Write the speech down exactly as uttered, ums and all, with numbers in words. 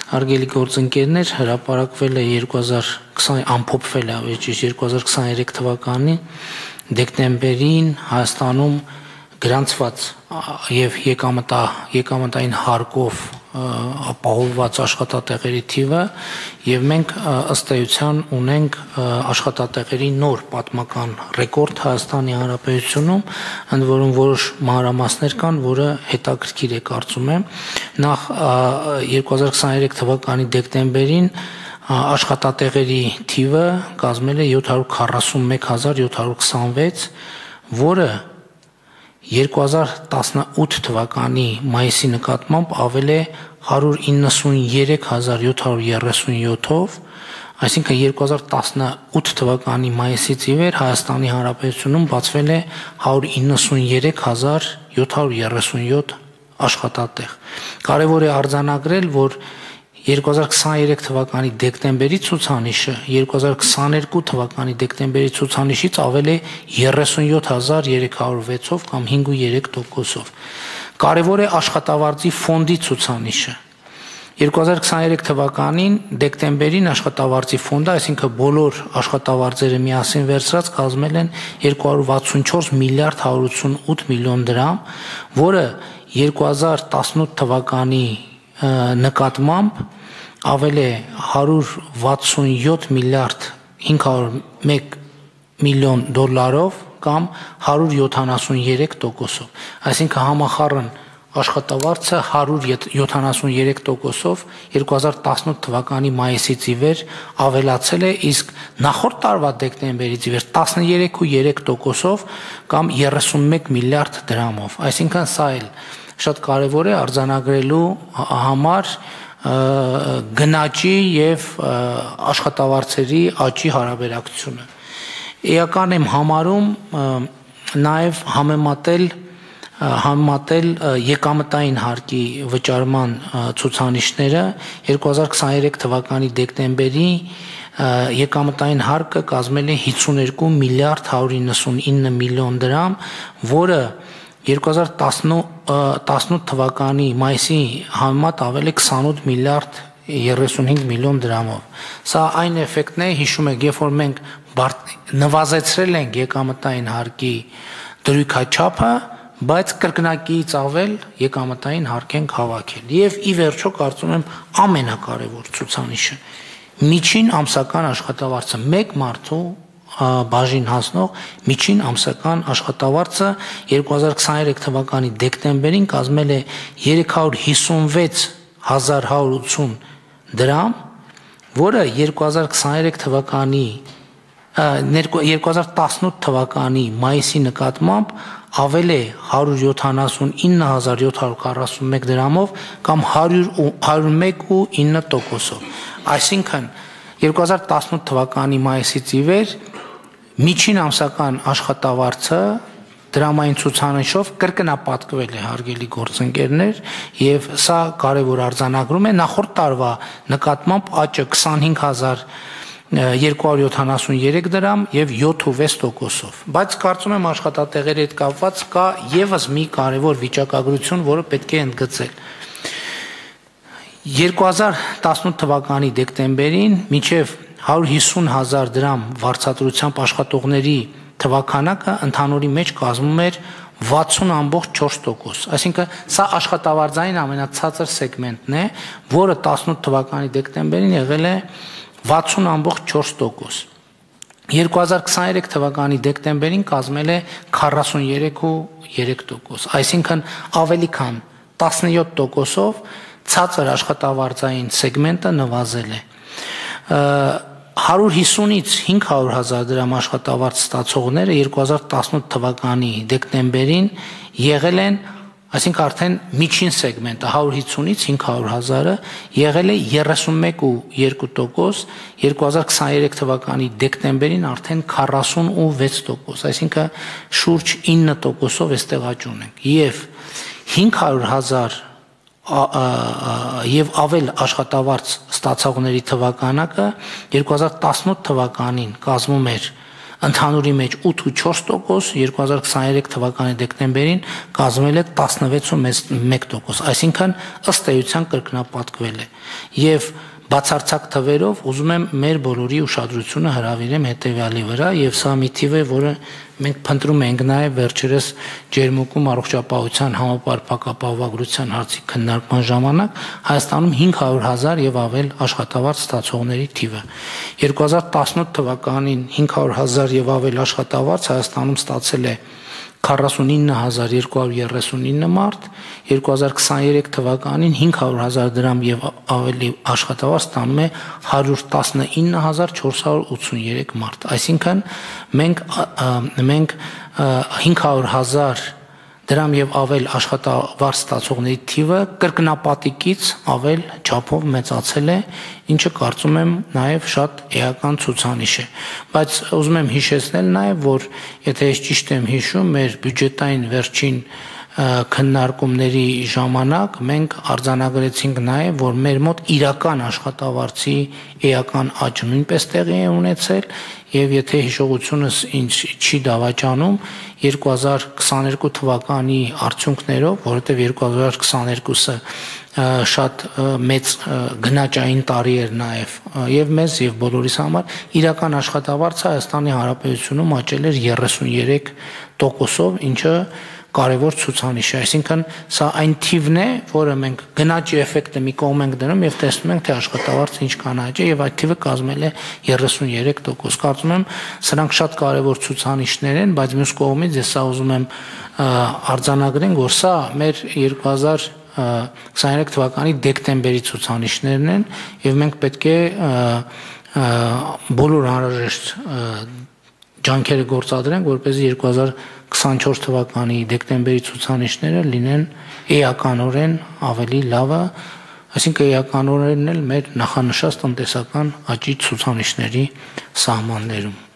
Հարգելի գործընկերներ, հրապարակվել է երկու հազար քսան ամփոփվել է երկու հազար քսաներեք թվականի դեկտեմբերին Հայաստանում գրանցված եւ եկամտա եկամտային հարկով ապահովված աշխատատեղերի թիվը եւ մենք ըստ էության ունենք աշխատատեղերի նոր պատմական ռեկորդ Հայաստանի Հանրապետությունում, ընդ որում որոշ մանրամասներ կան, որը հետաքրքիր է կարծում եմ։ Նախ երկու հազար քսաներեք թվականի դեկտեմբերին աշխատատեղերի թիվը կազմել է յոթ հարյուր քառասունմեկ հազար յոթ հարյուր քսանվեց, որը երկու հազար տասնութ թվականի մայիսի նկատմամբ ավել է հարյուր իննսունյերեք հազար յոթ հարյուր երեսունյոթով, այսինքն երկու հազար տասնութ թվականի մայիսից ի վեր Հայաստանի Հանրապետությունում բացվել է հարյուր իննսունյերեք հազար յոթ հարյուր երեսունյոթ աշխատատեղ։ Կարևոր է արձանագրել, որ երկու հազար քսաներեք թվականի դեկտեմբերի ցուցանիշը երկու հազար քսաներկու թվականի դեկտեմբերի ցուցանիշից ավել է երեսունյոթ հազար երեք հարյուր վեցով կամ հինգ ու երեք տոկոսով։ Կարևոր է աշխատավարձի ֆոնդի ցուցանիշը։ երկու հազար քսաներեք թվականին դեկտեմբերին աշխատավարձի ֆոնդը, այսինքն բոլոր աշխատավարձերը միասին վերցրած կազմել են երկու հարյուր վաթսունչորս միլիարդ հարյուր ութսունութ միլիոն դրամ, որը երկու հազար տասնութ թվականի նկատմամբ ավել է հարյուր վաթսունյոթ միլիարդ հինգ հարյուր մեկ միլիոն դոլարով կամ հարյուր յոթանասունյերեք տոկոսով, այսինքն համախառն աշխատավարձը հարյուր յոթանասունյերեք տոկոսով երկու հազար տասնութ թվականի մայիսից ի վեր ավելացել է, իսկ նախորդ տարվա դեկտեմբերից ի վեր տասներեք ու երեք տոկոսով կամ երեսունմեկ միլիարդ դրամով, այսինքն սա էլ շատ կարևոր է արձանագրելու համար գնաճի եւ աշխատավարձերի աճի հարաբերակցությունը։ Էական եմ համարում նաեւ համեմատել համեմատել եկամտային հարկի վճարման ցուցանիշները երկու հազար քսաներեք թվականի դեկտեմբերի եկամտային հարկը կազմել է հիսուներկու միլիարդ հարյուր իննսունինը միլիոն դրամ, որը երկու հազար տասնութ թվականի մայիսի համեմատ ավել է քսանութ միլիարդ երեսունհինգ միլիոն դրամով։ Սա այն էֆեկտն է, հիշում եք, երբ որ մենք նվազեցրել ենք եկամտային հարկի դրույքաչափը, բայց կրկնակիից ավել եկամտային հարկ ենք հավաքել։ Եվ ի վերջո կարծում եմ ամենակարևոր ցուցանիշը միջին ամսական աշխատավարձը մեկ մարդու բաժին հասնող միջին ամսական աշխատավարձը երկու հազար քսաներեք թվականի դեկտեմբերին կազմել է երեք հարյուր հիսունվեց հազար հարյուր ութսուն դրամ, որը երկու հազար քսաներեք թվականի երկու հազար տասնութ թվականի մայիսի նկատմամբ ավել է հարյուր յոթանասունինը հազար յոթ հարյուր քառասունմեկ դրամով կամ հարյուր մեկ ու ինը տոկոսով։ Այսինքն երկու հազար տասնութ թվականի մայիսից ի վեր միջին ամսական աշխատավարձը դրամային ցուցանիշով կրկնապատկվել է, հարգելի գործընկերներ, եւ սա կարևոր արձանագրում է նախորդ տարվա նկատմամբ աճը քսանհինգ հազար երկու հարյուր յոթանասունյերեք դրամ եւ յոթ ու վեց տոկոսով։ Բայց կարծում եմ աշխատատեղերի հետ կապված կա եւս մի կարևոր վիճակագրություն, որը պետք է ընդգծել։ երկու հազար տասնութ թվականի դեկտեմբերին մինչև հարյուր հիսուն հազար դրամ վարձատրությամբ աշխատողների թվականակը ընդհանուրի մեջ կազմում էր վաթսուն ամբողջ չորս տոկոս, այսինքն սա աշխատավարձային ամենացածր սեգմենտն է, որը տասնութ թվականի դեկտեմբերին եղել է վաթսուն ամբողջ չորս տոկոս։ երկու հազար քսաներեք թվականի դեկտեմբերին կազմել է քառասունյերեք ու երեք տոկոս, այսինքն ավելի քան տասնյոթ տոկոսով ցածր աշխատավարձային սեգմենտը նվազել է։ հարյուր հիսունից հինգ հարյուր հազար դրամ աշխատավարձ ստացողները երկու հազար տասնութ թվականի դեկտեմբերին եղել են, այսինքն արդեն միջին սեգմենտը հարյուր հիսունից հինգ հարյուր հազարը եղել է երեսունմեկ ու երկու տոկոս, երկու հազար քսաներեք թվականի դեկտեմբերին արդեն քառասուն ու վեց տոկոս, այսինքն շուրջ ինը տոկոսով էստեղ աճ ունենք։ Եվ հինգ հարյուր հազար եւ ավել աշխատավարձ ստացողների թվականակը երկու հազար տասնութ թվականին կազմում էր ընդհանուրի մեջ ութ ու չորս տոկոս, երկու հազար քսաներեք թվականի դեկտեմբերին կազմել է տասնվեց ու մեկ տոկոս, այսինքն ըստ էության կրկնապատկվել է։ Եվ բացարձակ թվերով ուզում եմ մեր բոլորի ուշադրությունը հրավիրեմ հետևյալի վրա, եւ սա մի թիվ է, որը մենք փնտրում ենք նաեւ վերջերս ջերմուկում առողջապահության համապարփակապահովագրության հարցի քննարկման ժամանակ Հայաստանում հինգ հարյուր հազար եւ ավել աշխատավարձ ստացողների թիվը։ երկու հազար տասնութ թվականին հինգ հարյուր հազար եւ ավել աշխատավարձ Հայաստանում ստացել է քառասունինը հազար երկու հարյուր երեսունինը մարդ, երկու հազար քսաներեք թվականին հինգ հարյուր հազար դրամ եւ ավելի աշխատավարձ ստանում է հարյուր տասնինը հազար չորս հարյուր ութսուներեք մարդ, այսինքն մենք մենք հինգ հարյուր հազար դրամ եւ ավել աշխատավարձ ստացողների թիվը կրկնապատիկից ավել չափով մեծացել է, ինչը կարծում եմ նաեւ շատ էական ցուցանիշ է, բայց ուզում եմ հիշեցնել նաեւ, որ եթե ես ճիշտ եմ հիշում, մեր բյուջետային վերջին քննարկումների ժամանակ մենք արձանագրեցինք նաեւ, որ մեր մոտ իրական աշխատավարձի էական աճ նույնպես տեղի է ունեցել եւ եթե հիշողությունս ինձ չի դավաճանում, երկու հազար քսաներկու թվականի արդյունքներով, որովհետեւ երկու հազար քսաներկուսը շատ մեծ գնաճային տարի էր նաեւ եւ մեզ եւ բոլորիս համար, իրական աշխատավարձը Հայաստանի Հանրապետությունում աճել էր երեսուներեք տոկոսով, ինչը կարևոր ցուցանիշ է, այսինքն սա այն թիվն է, որը մենք գնաճի էֆեկտը մի կողմ ենք դնում եւ տեսնում ենք, թե աշխատավարձը ինչքան աճ է եւ այդ թիվը կազմել է երեսուներեք տոկոս։ Կարծում եմ, սրանք շատ կարևոր ցուցանիշներ են, բայց մյուս կողմից ես սա ուզում եմ արձանագրենք, որ սա մեր երկու հազար քսաներեք թվականի դեկտեմբերի ցուցանիշներն են եւ մենք պետք է բոլոր անհրաժեշտ ջանքերը գործադրենք, որպեսզի երկու հազար քսանչորս թվականի դեկտեմբերի ցուցանիշները լինեն էականորեն ավելի լավը, այսինքն էականորեն էլ մեր նախանշած տնտեսական աճի ցուցանիշների սահմաններում։